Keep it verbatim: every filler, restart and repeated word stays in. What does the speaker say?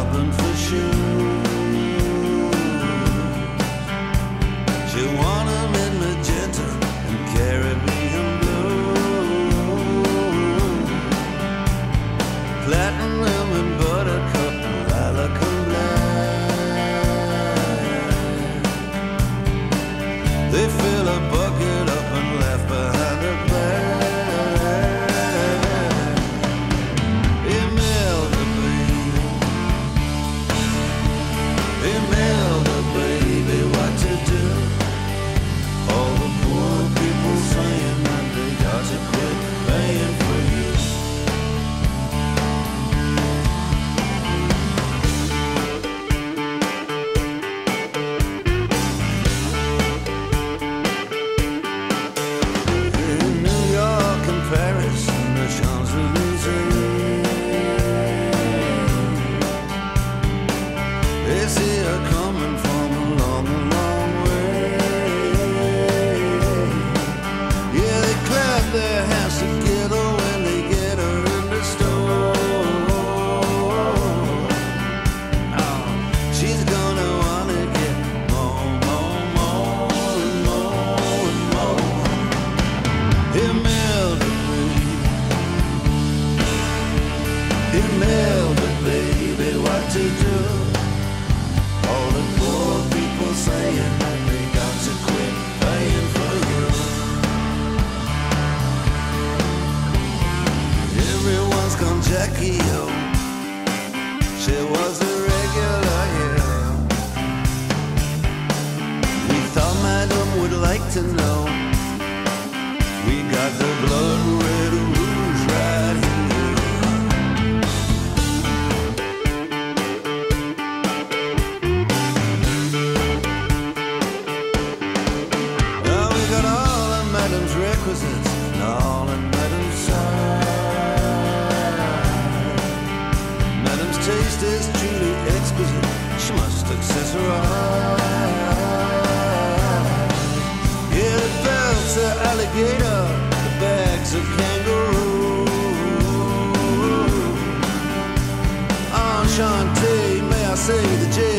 Dublin for shoes. She won them in magenta and Caribbean blue, platinum and buttercup, lilac and black. They fill a bucket up and laugh behind her back. Imelda, baby, Imelda, baby, what to do? All the poor people saying that they got to quit paying for you. In New York and Paris and the Champs-Élysées, they see her coming from a long, long way. Yeah, they clap their hands together when they get her in the store. Oh, she's gonna wanna get more, more, more, and more, and more. Imelda, baby, Imelda, baby, what to do? All the poor people saying that they got to quit paying for you. Everyone's gone Jackie O. She was a regular, yeah. We thought Madam would like to know. We got the blood red rouge right here. Now we got all of Madam's requisites and all in Madam's side. Madam's taste is truly exquisite. She must accessorize. Yeah, the belts are alligator, the bags of kangaroo. Enchanté, may I say the J